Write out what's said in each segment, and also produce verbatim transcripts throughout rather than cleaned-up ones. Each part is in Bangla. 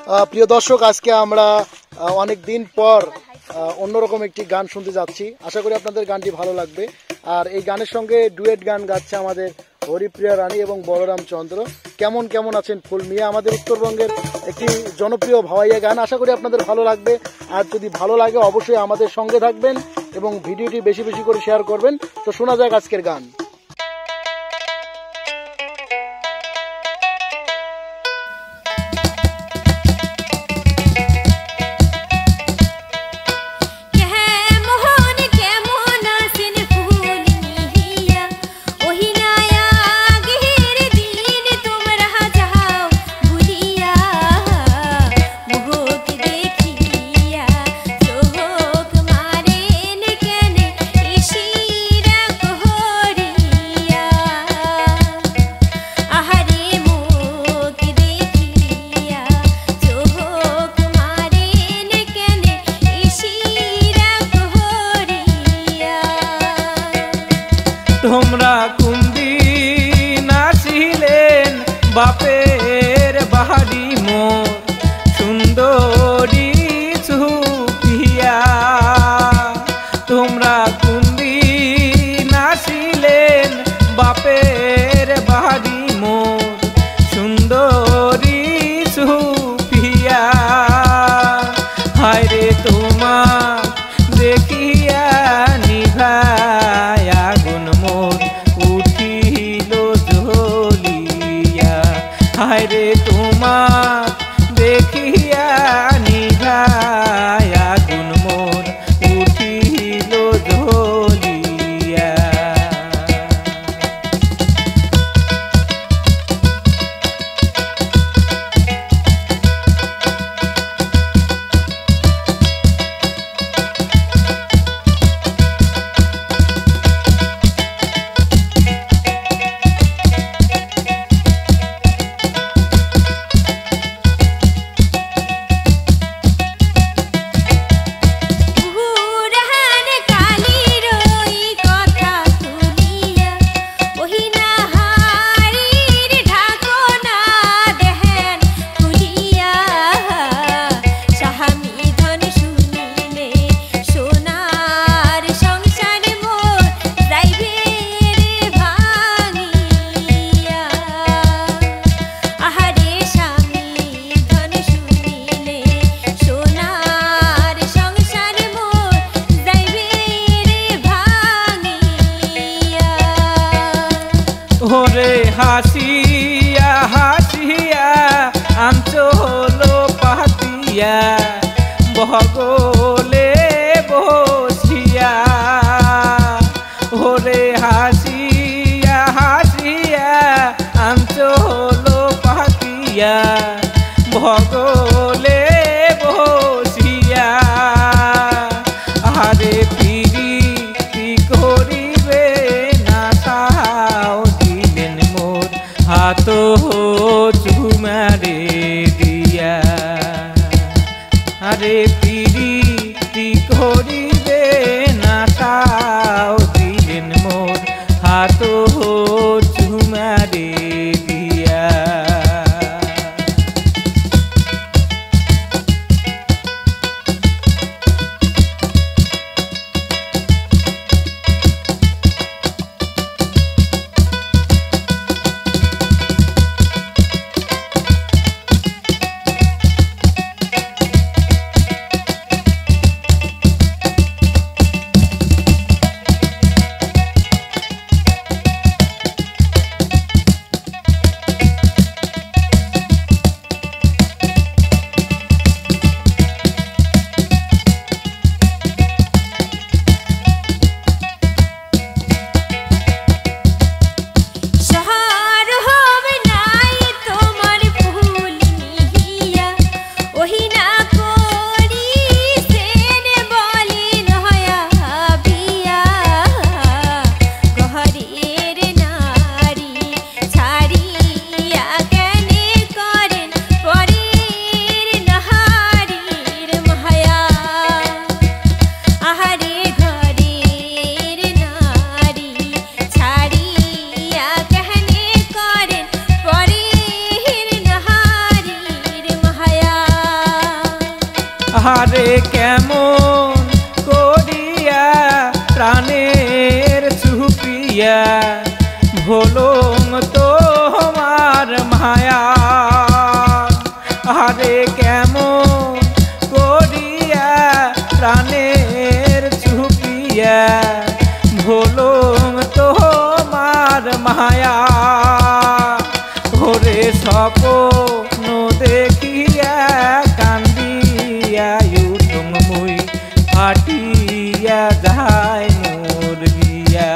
প্রিয় দর্শক, আজকে আমরা অনেক দিন পর অন্যরকম একটি গান শুনতে যাচ্ছি। আশা করি আপনাদের গানটি ভালো লাগবে। আর এই গানের সঙ্গে ডুয়েট গান গাচ্ছে আমাদের হরিপ্রিয়া রানী এবং বলরাম চন্দ্র। কেমন কেমন আছেন ফুল মিয়া, আমাদের উত্তরবঙ্গের একটি জনপ্রিয় ভাওয়াইয়া গান। আশা করি আপনাদের ভালো লাগবে। আর যদি ভালো লাগে অবশ্যই আমাদের সঙ্গে থাকবেন এবং ভিডিওটি বেশি বেশি করে শেয়ার করবেন। তো শোনা যাক আজকের গান। তোমরা কুন্দি নাচিলেন বাপের বাহারি মোর সুন্দরী চুপিয়া। তোমরা কুন্দি নাচিলেন বাপের বাহারি মোর সুন্দরী চুপিয়া। হায় রে তোমার দেখিয়া নিভায় আগুন মোর উঠিল জ্বলিয়া। হায় রে তোমার দেখিয়া নিভায় আগুন মোর উঠিল জ্বলিয়া। ওরে হাসিয়া হাসিয়া আঞ্চলো পাতিয়া বগলে বসিয়া। ওরে হাসিয়া হাসিয়া আঞ্চলো পাতিয়া বগলে বসিয়া। আরে পিরিতি করিবে না তাও দিলেন মোর হাত চুমারে দিয়া। আরে পিরিতি করিবে না তাও দিলেন মোর হাত চুমারে দিয়া। আহারে কেমন করিয়া প্রাণের চুপিয়া ভোলং তোমার মায়া, আহারে কেমন করিয়া প্রাণের চুপিয়া ভোলং তোমার মায়া। ওরে স্বপ্ন দেখিয়া কান্দিয়া উঠুং মুই ফাটিয়া যায় মোর গিয়া।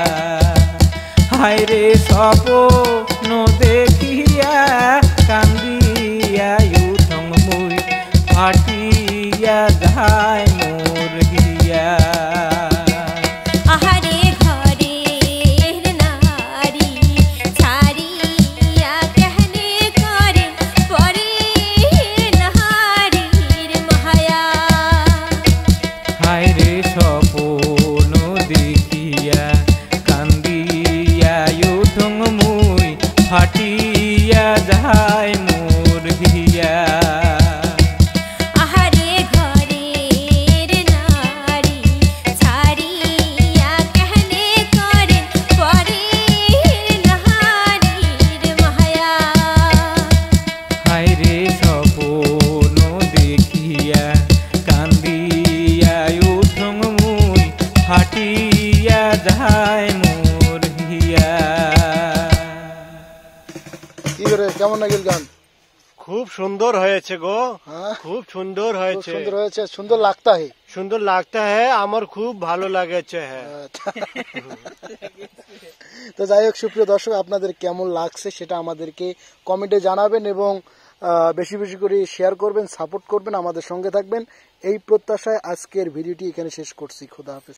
হায়রে স্বপ্ন দেখিয়া কান্দিয়া উঠুং মুই ফাটিয়া যায় মোর গিয়া। আহারে ঘরের নারী ছাড়িয়া কেহনে করে পরে নারীর মায়া। হায়রে স্বপ্ন দেখিয়া কান্দিয়া উঠুং মুই ফাটিয়া যায় মোর গিয়া। আহারে ঘরের নারী ছাড়িয়া কেহনে করে পরে নারীর মায়া। হায়রে স্বপ্ন দেখিয়া কান্দিয়া উঠুং মুই ফাটিয়া যায় মোর গিয়া। কি করে কেমন লাগিল গান? খুব সুন্দর হয়েছে গো, হ্যাঁ খুব সুন্দর খুব হয়েছে, সুন্দর হয়েছে, সুন্দর লাগতা হে। সুন্দর লাগতা হ্যাঁ, আমার খুব ভালো লাগেছে হ্যাঁ। আচ্ছা। তো যাই হোক সুপ্রিয় দর্শক, আপনাদের কেমন লাগছে সেটা আমাদেরকে কমেন্টে জানাবেন এবং আহ, বেশি বেশি করে শেয়ার করবেন, সাপোর্ট করবেন, আমাদের সঙ্গে থাকবেন এই প্রত্যাশায় আজকের ভিডিওটি এখানে শেষ করছি। খোদা হাফেজ।